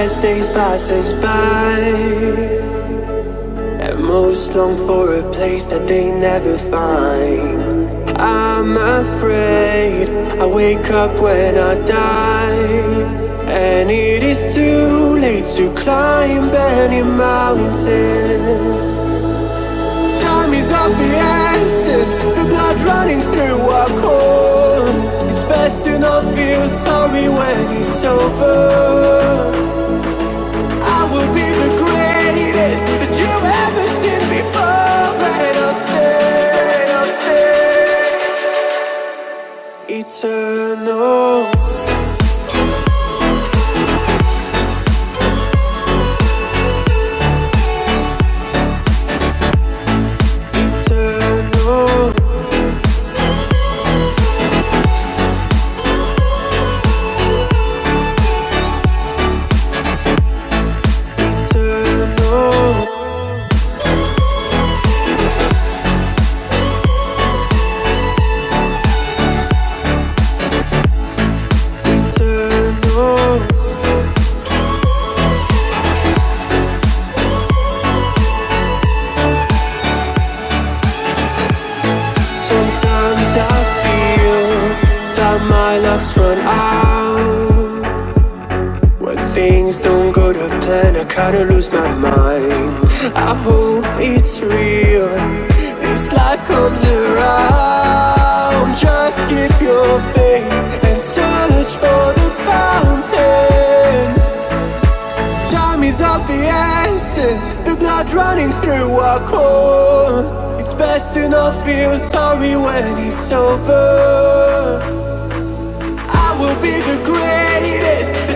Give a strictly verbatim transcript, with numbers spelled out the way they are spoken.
as days passes by, and most long for a place that they never find. I'm afraid I wake up when I die, and it is too late to climb any mountain. Time is of the essence, the blood running through our core. It's best to not feel sorry when it's over. I will be the greatest that you've ever seen before, and I'll stay, I'll stay eternal. My luck's run out. When things don't go to plan, I kinda lose my mind. I hope it's real, this life comes around. Just keep your faith and search for the fountain. Time is of the essence, the blood running through our core. It's best to not feel sorry when it's over. Will be the greatest